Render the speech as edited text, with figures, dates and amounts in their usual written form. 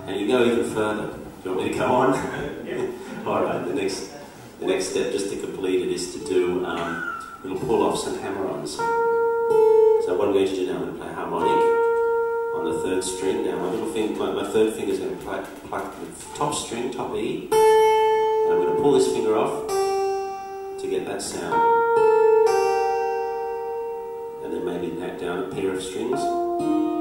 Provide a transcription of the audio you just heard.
And you go even further. Do you want me to go on? Yeah. Alright, the next step just to complete it is to do little pull-offs and hammer-ons. So what I'm going to do now, I'm going to play a harmonic on the third string. Now my third finger is going to pluck the top string, top E, and I'm going to pull this finger off to get that sound. And then maybe knock down a pair of strings.